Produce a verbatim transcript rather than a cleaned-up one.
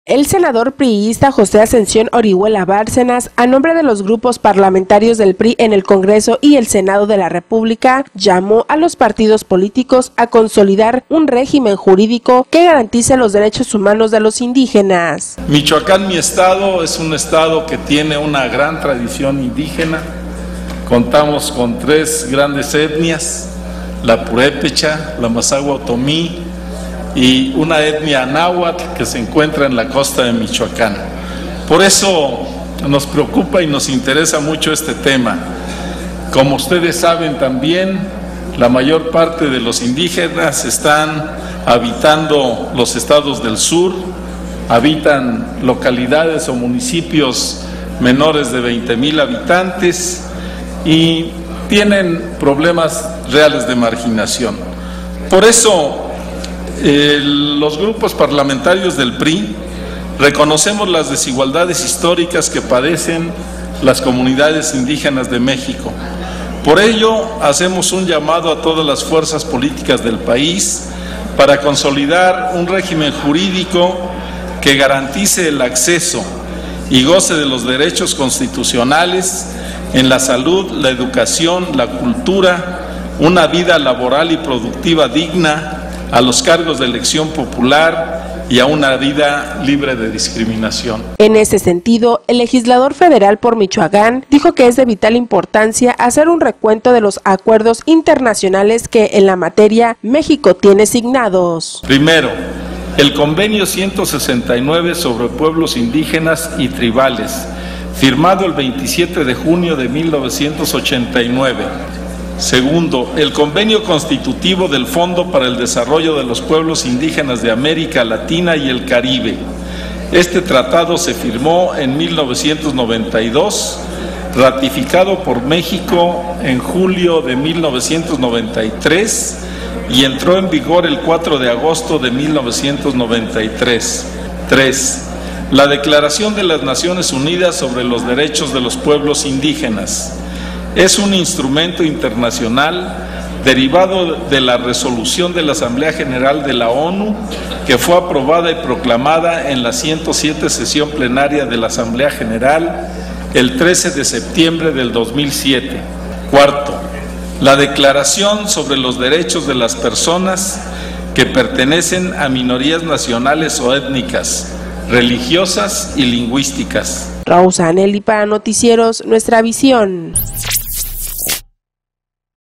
El senador priista José Ascensión Orihuela Bárcenas, a nombre de los grupos parlamentarios del P R I en el Congreso y el Senado de la República, llamó a los partidos políticos a consolidar un régimen jurídico que garantice los derechos humanos de los indígenas. Michoacán, mi estado, es un estado que tiene una gran tradición indígena. Contamos con tres grandes etnias, la purépecha, la mazahua otomí y una etnia náhuatl que se encuentra en la costa de Michoacán. Por eso nos preocupa y nos interesa mucho este tema. Como ustedes saben también, la mayor parte de los indígenas están habitando los estados del sur, habitan localidades o municipios menores de veinte mil habitantes y tienen problemas reales de marginación. Por eso, Eh, los grupos parlamentarios del P R I reconocemos las desigualdades históricas que padecen las comunidades indígenas de México. Por ello, hacemos un llamado a todas las fuerzas políticas del país para consolidar un régimen jurídico que garantice el acceso y goce de los derechos constitucionales en la salud, la educación, la cultura, una vida laboral y productiva digna, a los cargos de elección popular y a una vida libre de discriminación. En ese sentido, el legislador federal por Michoacán dijo que es de vital importancia hacer un recuento de los acuerdos internacionales que en la materia México tiene signados. Primero, el convenio ciento sesenta y nueve sobre pueblos indígenas y tribales, firmado el veintisiete de junio de mil novecientos ochenta y nueve. Segundo, el convenio constitutivo del Fondo para el Desarrollo de los Pueblos Indígenas de América Latina y el Caribe. Este tratado se firmó en mil novecientos noventa y dos, ratificado por México en julio de mil novecientos noventa y tres y entró en vigor el cuatro de agosto de mil novecientos noventa y tres. Tres. La Declaración de las Naciones Unidas sobre los Derechos de los Pueblos Indígenas. Es un instrumento internacional derivado de la resolución de la Asamblea General de la ONU que fue aprobada y proclamada en la ciento siete sesión plenaria de la Asamblea General el trece de septiembre del dos mil siete. Cuarto, la Declaración sobre los Derechos de las Personas que pertenecen a minorías nacionales o étnicas, religiosas y lingüísticas. Rosa Aneli para Noticieros Nuestra Visión.